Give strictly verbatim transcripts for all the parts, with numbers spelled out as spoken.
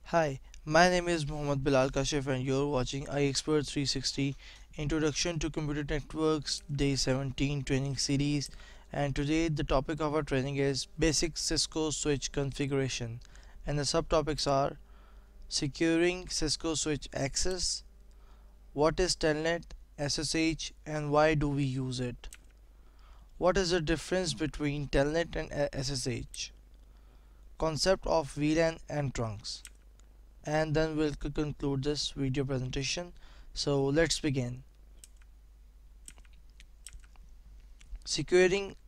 Hi, my name is Mohammad Bilal Kashif and you're watching iExpert three sixty Introduction to Computer Networks Day seventeen Training Series, and today the topic of our training is Basic Cisco Switch Configuration, and the subtopics are Securing Cisco Switch Access, what is Telnet, S S H and why do we use it, what is the difference between Telnet and S S H, concept of V LAN and trunks, and then we'll conclude this video presentation. So let's begin. Securing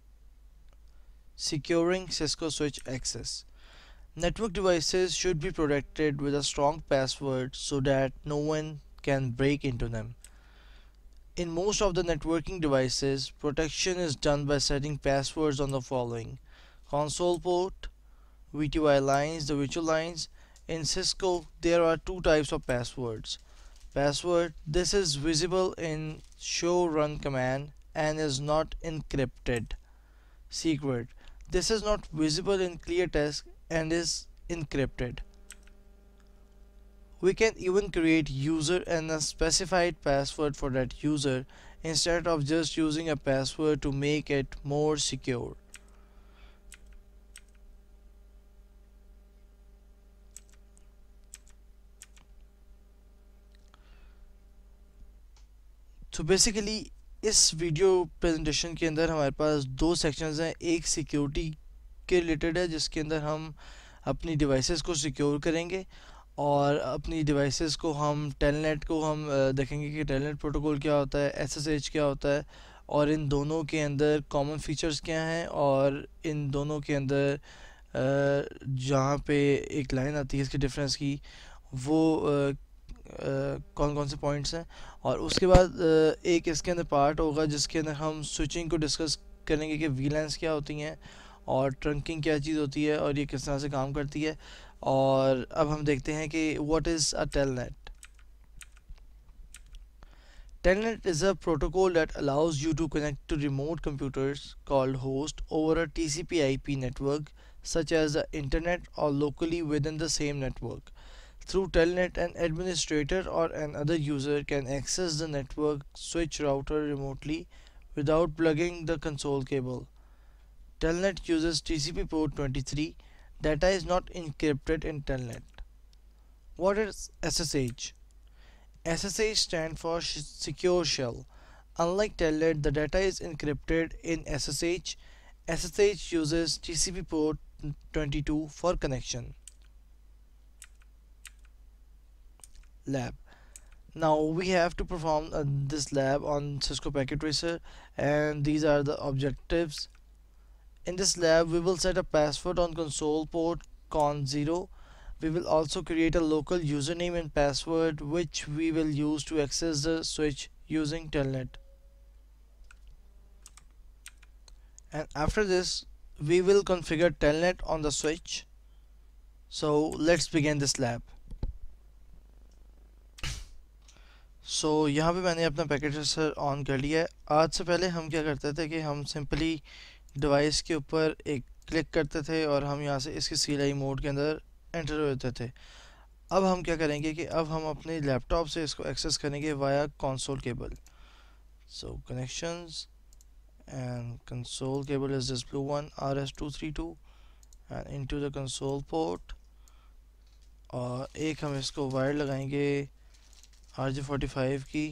securing Cisco switch access. Network devices should be protected with a strong password so that no one can break into them. In most of the networking devices, protection is done by setting passwords on the following: console port, V T Y lines, the virtual lines. In Cisco, there are two types of passwords. Password: this is visible in show run command and is not encrypted. Secret: this is not visible in clear text and is encrypted. We can even create user and a specified password for that user instead of just using a password to make it more secure. तो basically इस video presentation के अंदर हमारे पास दो sections हैं. एक security के related है जिसके अंदर हम अपनी डिवाइसेस को सिक्योर करेंगे और अपनी डिवाइसेस को हम टेलनेट को हम देखेंगे कि टेलनेट प्रोटोकॉल क्या होता है, एसएसएच क्या होता है और इन दोनों के अंदर कॉमन फीचर्स क्या हैं और इन दोनों के अंदर जहाँ पे एक लाइन आती है इसके डिफरेंस की वो कौन कौन से पॉइंट्स हैं. और उसके बाद एक इसके अंदर पार्ट होगा जिसके अंदर हम स्विचिंग को डिस्कस करेंगे कि वीलैंस क्या होती हैं और ट्रंकिंग क्या चीज़ होती है और ये किस तरह से काम करती है. और अब हम देखते हैं कि what is a telnet. Telnet is a protocol that allows you to connect to remote computers called host over a T C P I P network such as the internet or locally within the same network. Through Telnet, an administrator or another user can access the network switch router remotely without plugging the console cable. Telnet uses T C P port twenty-three. Data is not encrypted in Telnet. What is S S H? S S H stands for Secure Shell. Unlike Telnet, the data is encrypted in S S H. S S H uses T C P port twenty-two for connection. Lab. Now we have to perform uh, this lab on Cisco Packet Tracer, and these are the objectives. In this lab we will set a password on console port con zero. We will also create a local username and password which we will use to access the switch using Telnet. And after this we will configure Telnet on the switch. So let's begin this lab. So so, यहाँ पे मैंने अपना packet tracer on कर लिया है. आज से पहले हम क्या करते थे कि हम सिंपली डिवाइस के ऊपर एक क्लिक करते थे और हम यहाँ से इसके सी एल आई मोड के अंदर एंटर होते थे. अब हम क्या करेंगे कि अब हम अपने लैपटॉप से इसको एक्सेस करेंगे via console cable. So connections and console cable is this blue one R S two three two and into the console port. और एक हम इसको वायर लगाएंगे आर जे फोर्टी फाइव की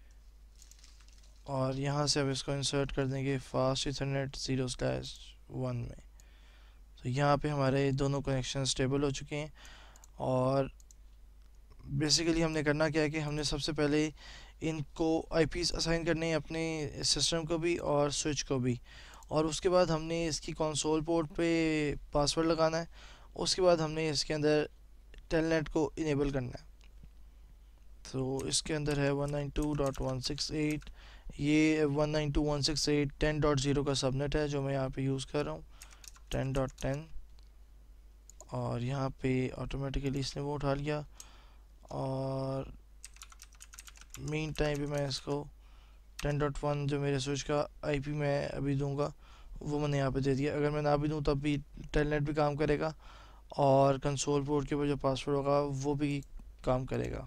और यहाँ से अब इसको इंसर्ट कर देंगे fast ethernet zero slash one में. तो यहाँ पे हमारे दोनों कनेक्शन स्टेबल हो चुके हैं. और बेसिकली हमने करना क्या है कि हमने सबसे पहले इनको आईपीस असाइन करने हैं अपने सिस्टम को भी और स्विच को भी. और उसके बाद हमने इसकी कंसोल पोर्ट पे पासवर्ड लगाना है. उसके बाद हमने इसके अंदर टेलनेट को इनेबल करना है. तो इसके अंदर है one nine two dot one six eight. ये one nine two dot one six eight ten dot zero का सबनेट है जो मैं यहाँ पे यूज़ कर रहा हूँ टेन डॉट टेन. और यहाँ पे ऑटोमेटिकली इसने वो उठा लिया और मीन टाइम पे मैं इसको टेन डॉट वन जो मेरे स्विच का आईपी मैं अभी दूंगा वो मैंने यहाँ पे दे दिया. अगर मैं ना भी दूँ तब भी टेलनेट भी काम करेगा और कंसोल पोर्ट के ऊपर जो पासवर्ड होगा वो भी काम करेगा,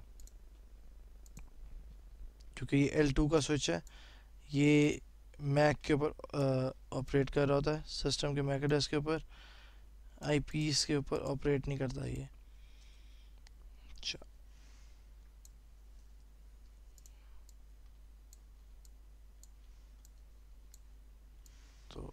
क्योंकि ये एल टू का स्विच है। ये मैक के ऊपर ऑपरेट कर रहा होता है, सिस्टम के मैक एड्रेस के ऊपर, आईपीस के ऊपर ऑपरेट नहीं करता ये। अच्छा, तो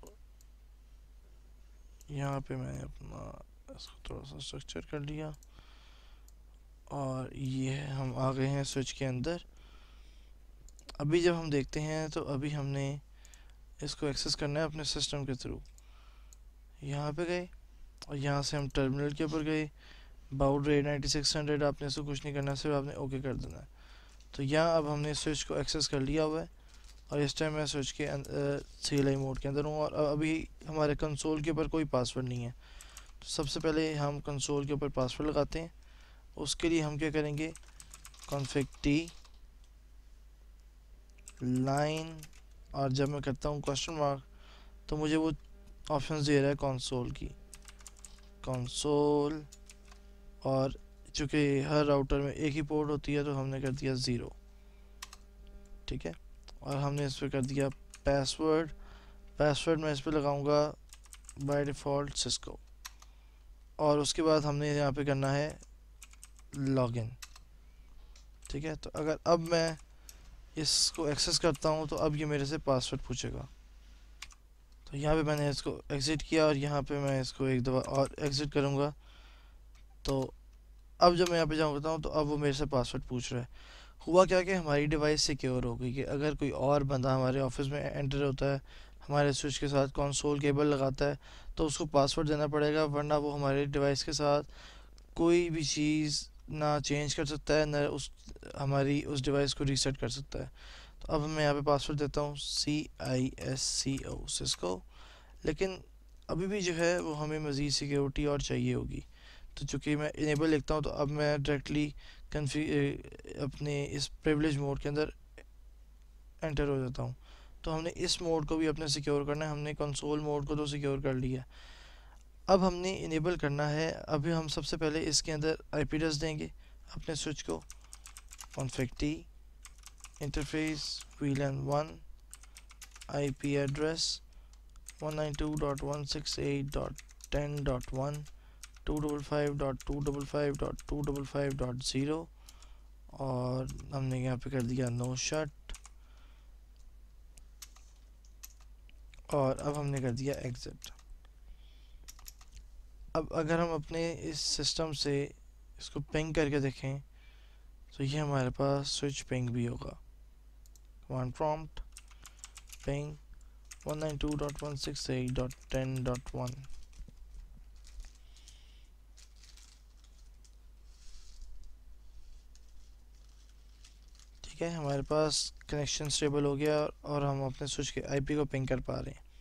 यहाँ पे मैंने अपना इसको थोड़ा सा स्ट्रक्चर कर लिया, और ये हम आ गए हैं स्विच के अंदर। अभी जब हम देखते हैं तो अभी हमने इसको एक्सेस करना है अपने सिस्टम के थ्रू। यहाँ पे गए और यहाँ से हम टर्मिनल के ऊपर गए, baud rate ninety six hundred, आपने इसको कुछ नहीं करना, सिर्फ आपने ओके कर देना है। तो यहाँ अब हमने स्विच को एक्सेस कर लिया हुआ है, और इस टाइम मैं स्विच के सी एल आई मोड के अंदर हूँ, और अभी हमारे कंसोल के ऊपर कोई पासवर्ड नहीं है। तो सबसे पहले हम कंसोल के ऊपर पासवर्ड लगाते हैं। उसके लिए हम क्या करेंगे, कॉन्फिग टी लाइन, और जब मैं करता हूँ क्वेश्चन मार्क तो मुझे वो ऑप्शन दे रहा है कंसोल की, कंसोल। और चूँकि हर राउटर में एक ही पोर्ट होती है तो हमने कर दिया ज़ीरो, ठीक है। और हमने इस पर कर दिया पासवर्ड। पासवर्ड मैं इस पर लगाऊंगा बाय डिफ़ॉल्ट सिस्को, और उसके बाद हमने यहाँ पे करना है लॉगिन, ठीक है। तो अगर अब मैं इसको एक्सेस करता हूँ तो अब ये मेरे से पासवर्ड पूछेगा। तो यहाँ पे मैंने इसको एग्ज़िट किया, और यहाँ पे मैं इसको एक दफ़ा और एग्ज़िट करूँगा। तो अब जब मैं यहाँ पे जाऊँगा हूँ तो अब वो मेरे से पासवर्ड पूछ रहा है। हुआ क्या कि हमारी डिवाइस सिक्योर हो गई, कि अगर कोई और बंदा हमारे ऑफिस में एंटर होता है, हमारे स्विच के साथ कंसोल केबल लगाता है, तो उसको पासवर्ड देना पड़ेगा, वरना वो हमारे डिवाइस के साथ कोई भी चीज़ ना चेंज कर सकता है, ना उस हमारी उस डिवाइस को रीसेट कर सकता है। तो अब मैं यहाँ पे पासवर्ड देता हूँ सी I S C O Cisco, लेकिन अभी भी जो है वो हमें मज़ीद सिक्योरिटी और चाहिए होगी। तो चूँकि मैं इनेबल लिखता हूँ तो अब मैं डायरेक्टली कन्फी अपने इस प्रिविलेज मोड के अंदर एंटर हो जाता हूँ। तो हमने इस मोड को भी अपने सिक्योर करना है, हमने कंसोल मोड को तो सिक्योर कर लिया। अब हमने इनेबल करना है, अभी हम सबसे पहले इसके अंदर आईपी एड्रेस देंगे अपने स्विच को, config T interface VLAN one IP address one nine two dot one six eight dot ten dot one two double five dot two double five dot two double five dot zero, और हमने यहाँ पे कर दिया no shut, और अब हमने कर दिया एग्जिट। अब अगर हम अपने इस सिस्टम से इसको पिंग करके देखें तो ये हमारे पास स्विच पिंग भी होगा, command prompt ping one nine two dot one six eight dot ten dot one. ठीक है, हमारे पास कनेक्शन स्टेबल हो गया, और हम अपने स्विच के आईपी को पिंग कर पा रहे हैं।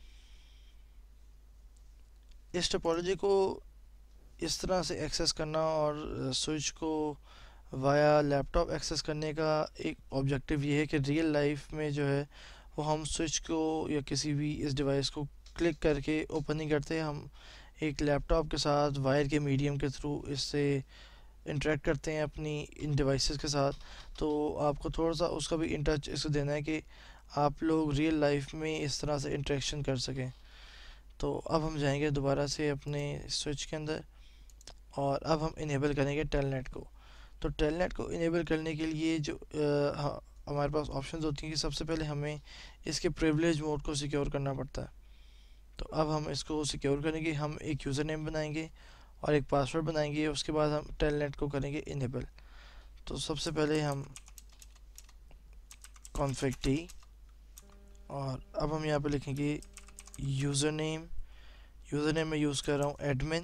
इस टोपोलॉजी को इस तरह से एक्सेस करना और स्विच को वाया लैपटॉप एक्सेस करने का एक ऑब्जेक्टिव ये है कि रियल लाइफ में जो है वो हम स्विच को या किसी भी इस डिवाइस को क्लिक करके ओपन नहीं करते, हम एक लैपटॉप के साथ वायर के मीडियम के थ्रू इससे इंटरेक्ट करते हैं अपनी इन डिवाइसेस के साथ। तो आपको थोड़ा सा उसका भी इन टच इसको देना है कि आप लोग रियल लाइफ में इस तरह से इंटरेक्शन कर सकें। तो अब हम जाएंगे दोबारा से अपने स्विच के अंदर, और अब हम इनेबल करेंगे टेलनेट को। तो टेलनेट को इनेबल करने के लिए जो आ, हाँ, हमारे पास ऑप्शंस होती हैं कि सबसे पहले हमें इसके प्रिविलेज मोड को सिक्योर करना पड़ता है। तो अब हम इसको सिक्योर करेंगे, हम एक यूज़र नेम बनाएंगे और एक पासवर्ड बनाएंगे, उसके बाद हम टेलनेट को करेंगे इनेबल। तो सबसे पहले हम कॉन्फिग टी, और अब हम यहाँ पे लिखेंगे यूज़र नेम। यूज़र नेम मैं यूज़ कर रहा हूँ एडमिन,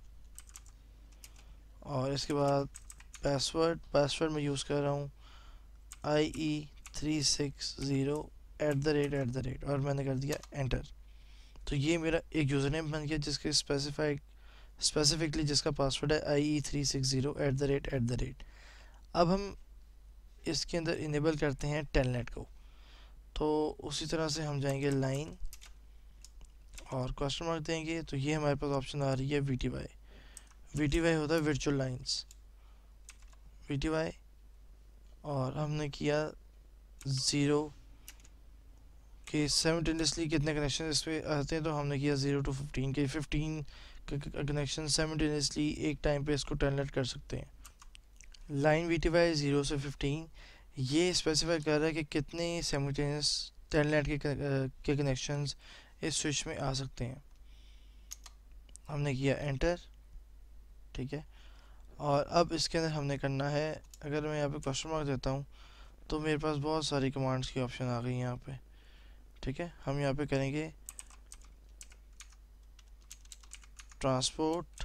और इसके बाद पासवर्ड पासवर्ड मैं यूज़ कर रहा हूँ I E three six zero at the rate at the rate और मैंने कर दिया एंटर। तो ये मेरा एक यूज़र नेम बन गया जिसके स्पेसिफाइड स्पेसिफिकली जिसका पासवर्ड है I E three six zero at the rate at the rate. अब हम इसके अंदर इनेबल करते हैं टेलनेट को। तो उसी तरह से हम जाएंगे लाइन और क्वेश्चन मार्क देंगे, तो ये हमारे पास ऑप्शन आ रही है V T Y V T Y होता है virtual lines, V T Y, और हमने किया ज़ीरो कि साइमल्टेनियसली कितने कनेक्शन इस पर आते हैं, तो हमने किया ज़ीरो टू फिफ्टीन के फिफ्टीन कनेक्शन साइमल्टेनियसली एक टाइम पे इसको टेलनेट कर सकते हैं। Line V T Y zero से फिफ्टीन ये स्पेसिफाई कर रहा है कि कितने साइमल्टेनियस टेलनेट के के कनेक्शंस इस स्विच में आ सकते हैं। हमने किया एंटर, ठीक है। और अब इसके अंदर हमने करना है, अगर मैं यहाँ पे क्वेश्चन मार्क देता हूँ तो मेरे पास बहुत सारी कमांड्स की ऑप्शन आ गई यहाँ पे, ठीक है। हम यहाँ पे करेंगे ट्रांसपोर्ट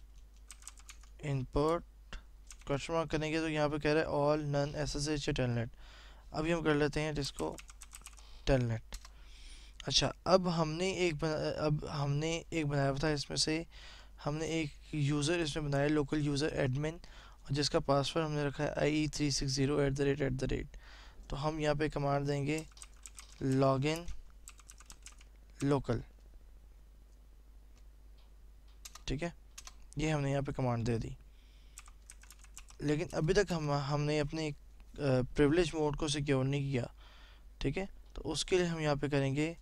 इनपुट, क्वेश्चन मार्क करेंगे तो यहाँ पे कह रहा है all none S S H telnet. अभी हम कर लेते हैं जिसको टेलनेट। अच्छा, अब हमने एक बना, अब हमने एक बनाया था, इसमें से हमने एक यूज़र इसमें बनाया, लोकल यूज़र एडमिन, और जिसका पासवर्ड हमने रखा है I E three six zero at the rate at the rate. तो हम यहाँ पे कमांड देंगे लॉगिन लोकल, ठीक है। ये हमने यहाँ पे कमांड दे दी, लेकिन अभी तक हम हमने अपने प्रिविलेज मोड को सिक्योर नहीं किया, ठीक है। तो उसके लिए हम यहाँ पे करेंगे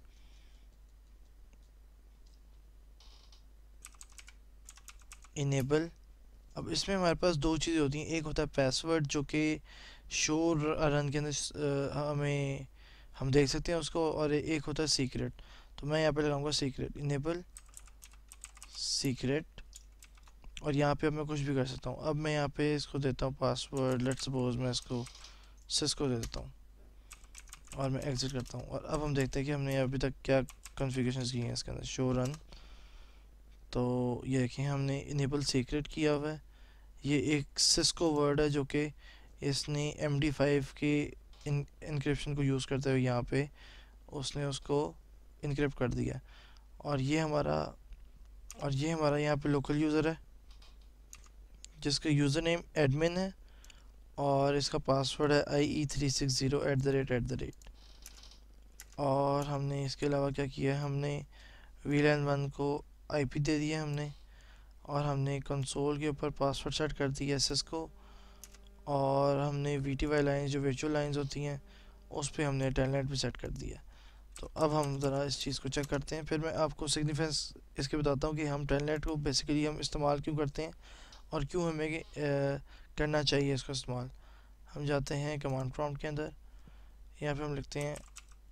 इनेबल। अब इसमें हमारे पास दो चीज़ें होती हैं, एक होता है पासवर्ड जो कि शो रन के अंदर हमें हम देख सकते हैं उसको, और एक होता है सीक्रेट। तो मैं यहाँ पे लगाऊंगा सीक्रेट, इनेबल सीक्रेट, और यहाँ पे अब मैं कुछ भी कर सकता हूँ। अब मैं यहाँ पे इसको देता हूँ पासवर्ड, लेट्स सपोज मैं इसको सिस्को दे देता हूँ और मैं एग्जिट करता हूँ। और अब हम देखते हैं कि हमने अभी तक क्या कॉन्फ़िगरेशंस की हैं इसके अंदर। शो रन, तो ये देखिए हमने इनेबल सीक्रेट किया हुआ है। ये एक सिस्को वर्ड है जो कि इसने एम डी फाइव के इनक्रिप्शन को यूज़ करते हुए यहाँ पे उसने उसको इनक्रिप्ट कर दिया। और ये हमारा और ये हमारा यहाँ पे लोकल यूज़र है जिसका यूज़र नेम एडमिन है, और इसका पासवर्ड है I E three six zero at the rate at the rate. और हमने इसके अलावा क्या किया है, हमने वी लैन वन को आई पी दे दिया हमने, और हमने कंसोल के ऊपर पासवर्ड सेट कर दिया सिस्को, और हमने वी टी वाई लाइन्स जो वर्चुअल लाइन्स होती हैं उस पर हमने टेलनेट भी सेट कर दिया। तो अब हम ज़रा इस चीज़ को चेक करते हैं, फिर मैं आपको सिग्निफिकेंस इसके बताता हूँ कि हम टेलनेट को बेसिकली हम इस्तेमाल क्यों करते हैं और क्यों हमें ए, करना चाहिए इसका इस्तेमाल। हम जाते हैं कमांड प्रॉम्प्ट के अंदर, यहाँ पे हम लिखते हैं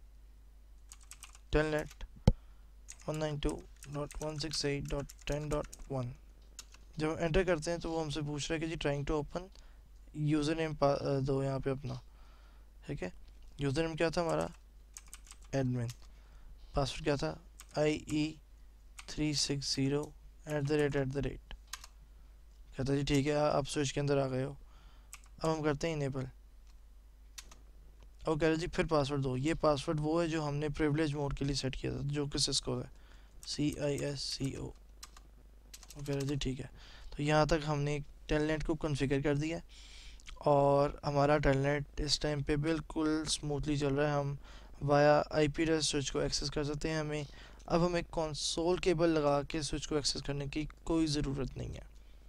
telnet one nine two dot one six eight dot ten dot one. जब हम एंटर करते हैं तो वो हमसे पूछ रहा है कि जी trying to open, user name दो यहाँ पे अपना, ठीक है। यूज़र नेम क्या था हमारा एडमिन, पासवर्ड क्या था I E three six zero at the rate at the rate. कहता जी ठीक है आप स्विच के अंदर आ गए हो। अब हम करते हैं इनेबल, और कह रहे जी फिर पासवर्ड दो। ये पासवर्ड वो है जो हमने प्रिविलेज मोड के लिए सेट किया था जो कि सिस्को है, सी आई एस सी ओ। वो कह रहे जी ठीक है। तो यहाँ तक हमने टेलनेट को कॉन्फ़िगर कर दिया और हमारा टेलनेट इस टाइम पे बिल्कुल स्मूथली चल रहा है। हम via I P address switch को एक्सेस कर सकते हैं। हमें अब हमें कंसोल केबल लगा के स्विच को एक्सेस करने की कोई ज़रूरत नहीं है।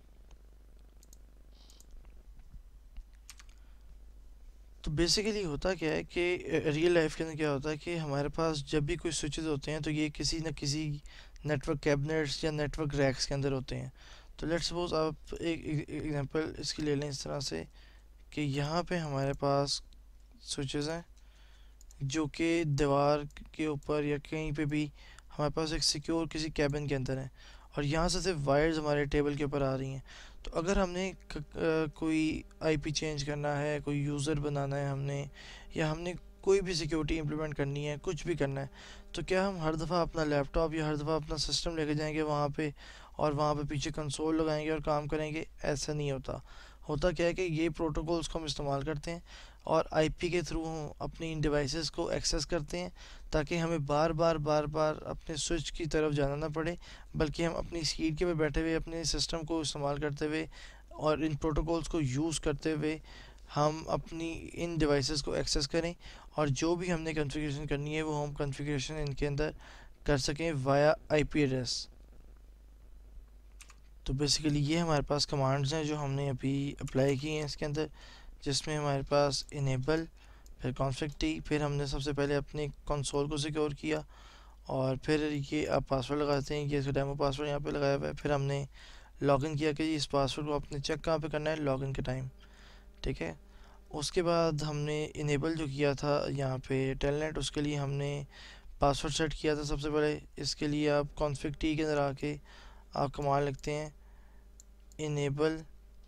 तो बेसिकली होता क्या है कि रियल लाइफ के अंदर क्या होता है कि हमारे पास जब भी कोई स्विचेस होते हैं तो ये किसी न किसी नेटवर्क कैबिनेट्स या नेटवर्क रैक्स के अंदर होते हैं। तो लेट्स सपोज आप एक एग्जांपल इसकी ले लें इस तरह से कि यहाँ पे हमारे पास स्विचेस हैं जो कि दीवार के ऊपर या कहीं पे भी हमारे पास एक सिक्योर किसी कैबिन के अंदर है, और यहाँ से सिर्फ वायर्स हमारे टेबल के ऊपर आ रही हैं। तो अगर हमने क, आ, कोई आईपी चेंज करना है, कोई यूज़र बनाना है हमने, या हमने कोई भी सिक्योरिटी इम्प्लीमेंट करनी है, कुछ भी करना है, तो क्या हम हर दफ़ा अपना लैपटॉप या हर दफ़ा अपना सिस्टम लेके जाएंगे वहाँ पे और वहाँ पे पीछे कंसोल लगाएंगे और काम करेंगे? ऐसा नहीं होता। होता क्या है कि ये प्रोटोकॉल्स को हम इस्तेमाल करते हैं और आईपी के थ्रू हम अपनी इन डिवाइसेस को एक्सेस करते हैं ताकि हमें बार बार बार बार अपने स्विच की तरफ जाना ना पड़े, बल्कि हम अपनी सीट के पे बैठे हुए अपने सिस्टम को इस्तेमाल करते हुए और इन प्रोटोकॉल्स को यूज़ करते हुए हम अपनी इन डिवाइसेस को एक्सेस करें, और जो भी हमने कॉन्फ़िगरेशन करनी है वो हम कॉन्फ़िगरेशन इनके अंदर कर सकें वाया आईपी एड्रेस। तो बेसिकली ये हमारे पास कमांड्स हैं जो हमने अभी अप्लाई की हैं इसके अंदर, जिसमें हमारे पास इनेबल, फिर कॉन्फ़िग टी, फिर हमने सबसे पहले अपने कंसोल को सिक्योर किया, और फिर ये आप पासवर्ड लगाते हैं, ये इसका डेमो पासवर्ड यहाँ पे लगाया हुआ है। फिर हमने लॉगिन किया कि इस पासवर्ड को आपने चेक कहाँ पे करना है, लॉगिन के टाइम, ठीक है। उसके बाद हमने इनेबल जो किया था यहाँ पे टेलनेट, उसके लिए हमने पासवर्ड सेट किया था सबसे पहले। इसके लिए आप कॉन्फ़िग टी के अंदर आके आप कमांड लिखते हैं इनेबल,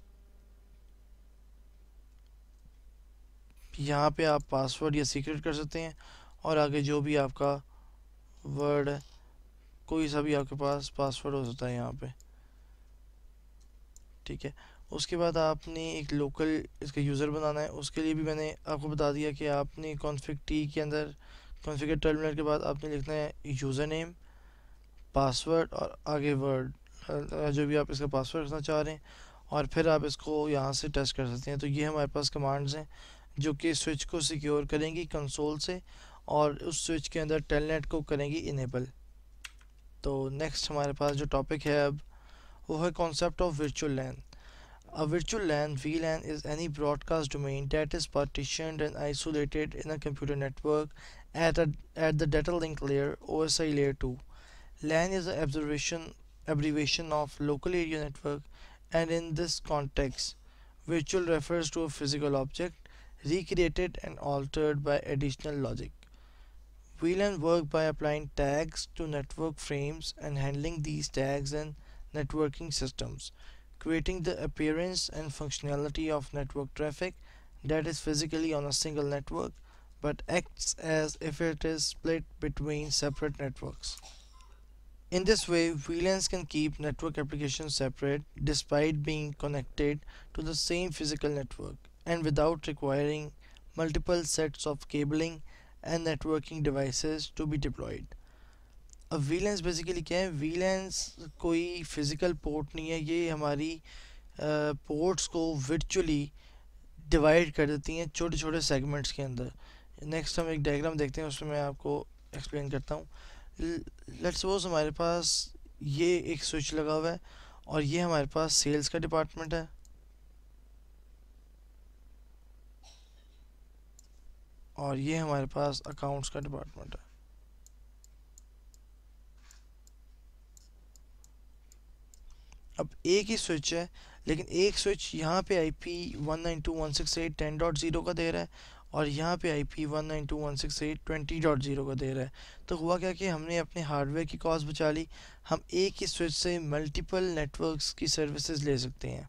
यहाँ पे आप पासवर्ड या सीक्रेट कर सकते हैं, और आगे जो भी आपका वर्ड है, कोई सा भी आपके पास पासवर्ड हो सकता है यहाँ पे, ठीक है। उसके बाद आपने एक लोकल इसका यूज़र बनाना है, उसके लिए भी मैंने आपको बता दिया कि आपने कॉन्फ़िग टी के अंदर कॉन्फ़िगर टर्मिनल के बाद आपने लिखना है यूज़र नेम, पासवर्ड और आगे वर्ड, जो भी आप इसका पासवर्ड रखना चाह रहे हैं, और फिर आप इसको यहाँ से टेस्ट कर सकते हैं। तो ये हमारे पास कमांड्स हैं जो कि स्विच को सिक्योर करेंगी कंसोल से, और उस स्विच के अंदर टेलनेट को करेंगी इनेबल। तो नेक्स्ट हमारे पास जो टॉपिक है अब, वो है concept of virtual LAN. A virtual LAN V LAN is any broadcast domain that is partitioned and isolated in a computer network at, a, at the data link layer O S I layer two. LAN is an abbreviation, abbreviation of local area network, and in this context, virtual refers to a physical object recreated and altered by additional logic. V LAN work by applying tags to network frames and handling these tags in networking systems, creating the appearance and functionality of network traffic that is physically on a single network but acts as if it is split between separate networks. In this way, V LANs can keep network applications separate despite being connected to the same physical network and without requiring multiple sets of cabling and networking devices to be deployed. अब V LANs basically क्या है, V LANs कोई physical port नहीं है, ये हमारी ports uh, को virtually divide कर देती हैं छोटे छोटे सेगमेंट्स के अंदर। नेक्स्ट हम एक डायग्राम देखते हैं, उसमें मैं आपको एक्सप्लेन करता हूँ। लेट्स सपोज हमारे पास ये एक स्विच लगा हुआ है, और ये हमारे पास सेल्स का डिपार्टमेंट है, और ये हमारे पास अकाउंट्स का डिपार्टमेंट है। अब एक ही स्विच है, लेकिन एक स्विच यहाँ पे IP one nine two one six eight ten dot zero का दे रहा है, और यहाँ पे IP one nine two one six eight twenty dot zero का दे रहा है। तो हुआ क्या कि हमने अपने हार्डवेयर की कॉस्ट बचा ली, हम एक ही स्विच से मल्टीपल नेटवर्क्स की सर्विसेज ले सकते हैं।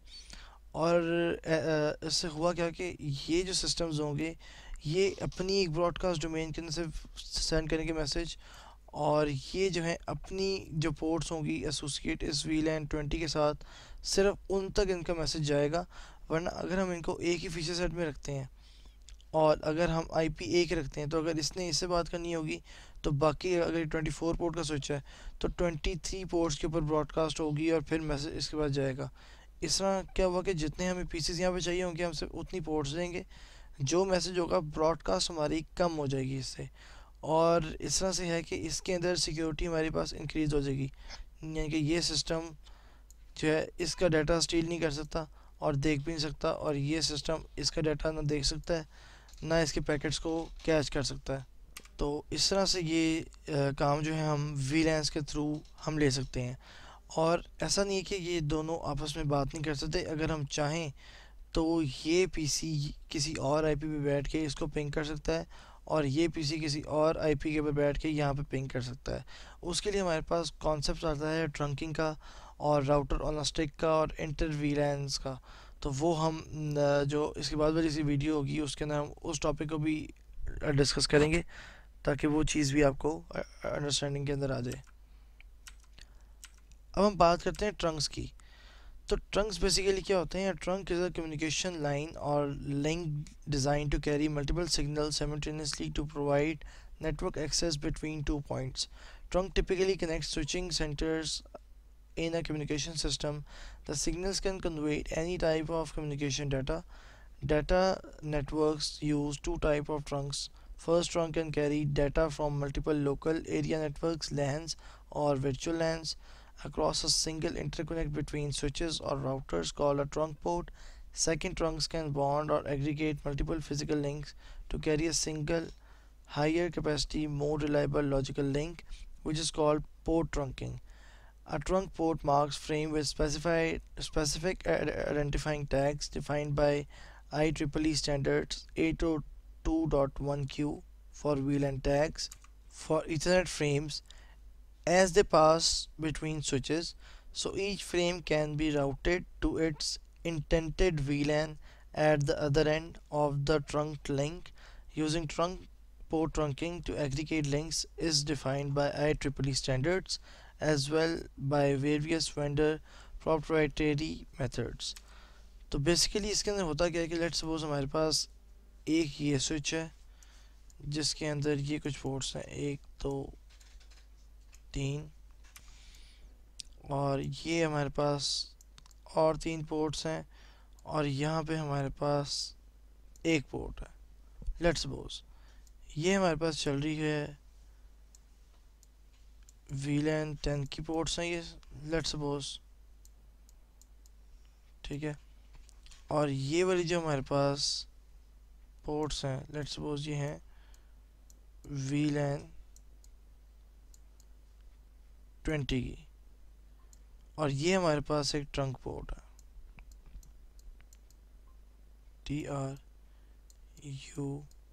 और इससे हुआ क्या कि ये जो सिस्टम्स होंगे, ये अपनी एक ब्रॉडकास्ट डोमेन के अंदर से सेंड करेंगे मैसेज, और ये जो है अपनी जो पोर्ट्स होंगी एसोसिएट इस वी लैन ट्वेंटी के साथ, सिर्फ उन तक इनका मैसेज जाएगा। वरना अगर हम इनको एक ही फीचर सेट में रखते हैं, और अगर हम आईपी एक रखते हैं, तो अगर इसने इससे बात करनी होगी तो बाकी, अगर ट्वेंटी फोर पोर्ट का स्विच है तो ट्वेंटी थ्री पोर्ट्स के ऊपर ब्रॉडकास्ट होगी और फिर मैसेज इसके बाद जाएगा। इस तरह क्या हुआ कि जितने हमें पीसेस यहाँ पे चाहिए होंगे, हम सिर्फ उतनी पोर्ट्स देंगे, जो मैसेज होगा ब्रॉडकास्ट हमारी कम हो जाएगी इससे। और इस तरह से है कि इसके अंदर सिक्योरिटी हमारे पास इंक्रीज़ हो जाएगी, यानी कि ये सिस्टम जो है इसका डाटा स्टील नहीं कर सकता और देख भी नहीं सकता, और ये सिस्टम इसका डाटा ना देख सकता है ना इसके पैकेट्स को कैच कर सकता है। तो इस तरह से ये आ, काम जो है हम वी लैंस के थ्रू हम ले सकते हैं। और ऐसा नहीं है कि ये दोनों आपस में बात नहीं कर सकते, अगर हम चाहें तो ये पीसी किसी और आईपी पे बैठ के इसको पिंग कर सकता है, और ये पीसी किसी और आईपी के ऊपर बैठ के यहाँ पे पिंग कर सकता है। उसके लिए हमारे पास कॉन्सेप्ट आता है ट्रंकिंग का, और राउटर ऑन अ स्टिक का, और इंटर वी लैंस का। तो वो हम जो इसके बाद वाली सी वीडियो होगी उसके अंदर हम उस टॉपिक को भी डिस्कस करेंगे, ताकि वो चीज़ भी आपको अंडरस्टैंडिंग के अंदर आ जाए। अब हम बात करते हैं ट्रंक्स की। तो ट्रंक्स बेसिकली क्या होते हैं? Trunk is a communication line और link design to carry multiple signal simultaneously to provide network access between two points. Trunk typically connects switching centers in a communication system. The signals can convey any type of communication data. Data networks use two type of trunks. First trunk can carry data from multiple local area networks, LANs or virtual LANs. across a single interconnect between switches or routers called a trunk port. Second, trunks can bond or aggregate multiple physical links to carry a single higher capacity, more reliable logical link, which is called port trunking. A trunk port marks frame with specified specific identifying tags defined by I triple E standards eight oh two dot one Q for V LAN tags for Ethernet frames as they pass between switches, so each frame can be routed to its intended V LAN at the other end of the trunk link. Using trunk port trunking to aggregate links is defined by I triple E standards as well by various vendor proprietary methods. तो basically इसके अंदर होता क्या है कि let's suppose हमारे पास एक ये स्विच है जिसके अंदर ये कुछ पोर्ट्स हैं, एक दो तीन, और ये हमारे पास और तीन पोर्ट्स हैं, और यहाँ पे हमारे पास एक पोर्ट है. लेट्स सपोज ये हमारे पास चल रही है वी लैन टेन की पोर्ट्स हैं ये, लेट्स सपोज, ठीक है. और ये वाली जो हमारे पास पोर्ट्स हैं, लेट्स सपोज ये हैं वी लैन ट्वेंटी की, और ये हमारे पास एक ट्रंक पोर्ट है, T R U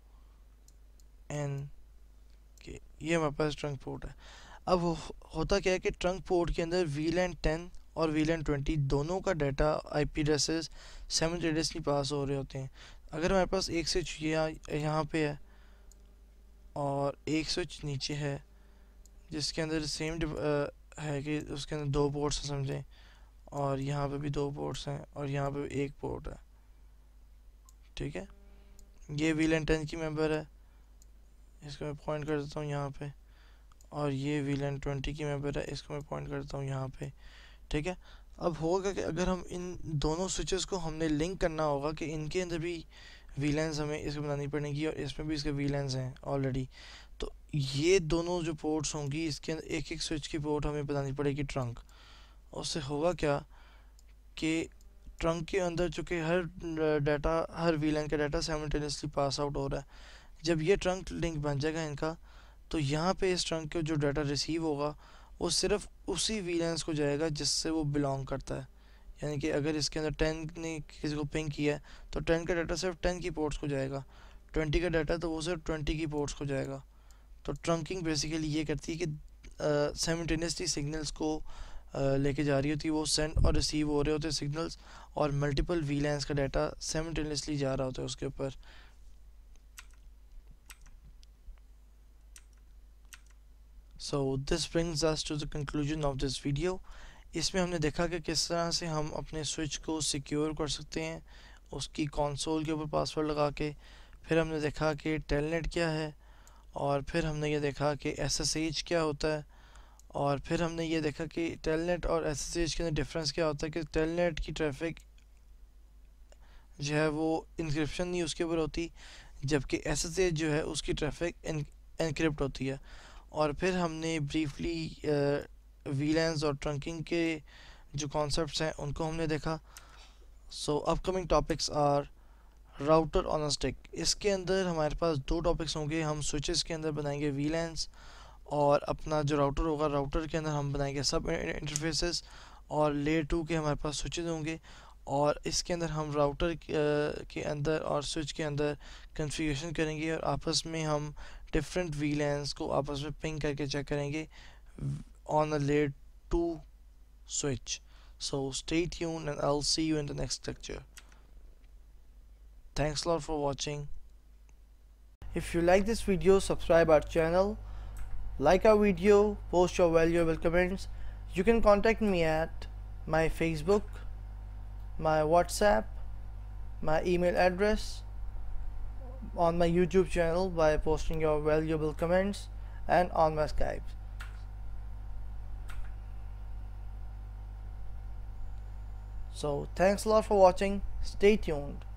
N K, ये हमारे पास ट्रंक पोर्ट है. अब हो, होता क्या है कि ट्रंक पोर्ट के अंदर वी लैन टेन और वी लैन ट्वेंटी दोनों का data IP addresses simultaneously pass हो रहे होते हैं. अगर हमारे पास एक स्विच ये यहाँ पे है और एक स्विच नीचे है जिसके अंदर सेम है कि उसके अंदर दो पोर्ट्स हैं समझें, और यहाँ पे भी दो पोर्ट्स हैं और यहाँ पे भी एक पोर्ट है, ठीक है. ये वी लैन टेन की मेंबर है, इसको मैं पॉइंट कर देता हूँ यहाँ पे, और ये वी लैन ट्वेंटी की मेंबर है, इसको मैं पॉइंट कर देता हूँ यहाँ पे, ठीक है. अब होगा कि अगर हम इन दोनों स्विचेस को हमने लिंक करना होगा कि इनके अंदर भी वी लैन्स हमें इसको बनानी पड़ेगी और इसमें भी इसके वी लैन्स हैं ऑलरेडी, तो ये दोनों जो पोर्ट्स होंगी इसके अंदर एक एक स्विच की पोर्ट हमें बनानी पड़ेगी ट्रंक. उससे होगा क्या कि ट्रंक के अंदर चूँकि हर डाटा हर वी लैन का डाटा साइमल्टेनियसली पास आउट हो रहा है, जब ये ट्रंक लिंक बन जाएगा इनका, तो यहाँ पे इस ट्रंक का जो डाटा रिसीव होगा वो सिर्फ उसी वी लैन्स को जाएगा जिससे वो बिलोंग करता है. यानी कि अगर इसके अंदर टेन ने किसी को पिंग किया है तो टेन का डाटा सिर्फ टेन की पोर्ट्स को जाएगा, ट्वेंटी का डाटा तो वो सिर्फ ट्वेंटी की पोर्ट्स को जाएगा. तो ट्रंकिंग बेसिकली ये करती है कि साइमल्टेनियसली uh, सिग्नल्स को uh, लेके जा रही होती है, वो सेंड और रिसीव हो रहे होते हैं सिग्नल्स, और मल्टीपल वी लैन्स का डाटा साइमल्टेनियसली जा रहा होता है उसके ऊपर. So this brings us to the conclusion of this video. इसमें हमने देखा कि किस तरह से हम अपने स्विच को सिक्योर कर सकते हैं उसकी कंसोल के ऊपर पासवर्ड लगा के. फिर हमने देखा कि टेलनेट क्या है, और फिर हमने ये देखा कि एस एस एच क्या होता है, और फिर हमने ये देखा कि टेलनेट और एस एस एच के अंदर डिफरेंस क्या होता है कि टेलनेट की ट्रैफिक जो है वो इंक्रिप्शन नहीं उसके ऊपर होती, जबकि एस एस एच जो है उसकी ट्रैफिक एनक्रिप्ट होती है. और फिर हमने ब्रीफली वी लैन्स और ट्रंकिंग के जो कॉन्सेप्ट्स हैं उनको हमने देखा. सो upcoming topics are router on a stick. इसके अंदर हमारे पास दो टॉपिक्स होंगे. हम स्विचेस के अंदर बनाएंगे वी लैन्स, और अपना जो राउटर होगा राउटर के अंदर हम बनाएंगे सब इंटरफेसेस, और लेयर टू के हमारे पास स्विचेस होंगे, और इसके अंदर हम राउटर के अंदर और स्विच के अंदर कॉन्फ़िगरेशन करेंगे, और आपस में हम डिफरेंट वी लैन्स को आपस में पिंग करके चेक करेंगे on a layer two switch. So stay tuned and I'll see you in the next lecture. Thanks a lot for watching. If you like this video, subscribe our channel, like our video, post your valuable comments. You can contact me at my Facebook, my WhatsApp, my email address, on my YouTube channel by posting your valuable comments, and on my Skype. So thanks a lot for watching. Stay tuned.